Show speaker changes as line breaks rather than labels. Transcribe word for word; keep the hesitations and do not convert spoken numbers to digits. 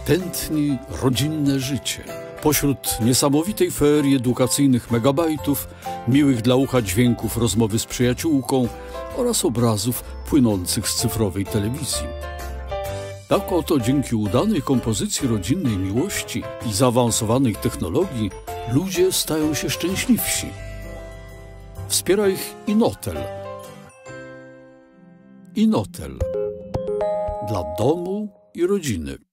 tętni rodzinne życie. Pośród niesamowitej feerii edukacyjnych megabajtów, miłych dla ucha dźwięków rozmowy z przyjaciółką oraz obrazów płynących z cyfrowej telewizji. Tak oto dzięki udanej kompozycji rodzinnej miłości i zaawansowanej technologii ludzie stają się szczęśliwsi. Wspiera ich Inotel. Inotel. Dla domu i rodziny.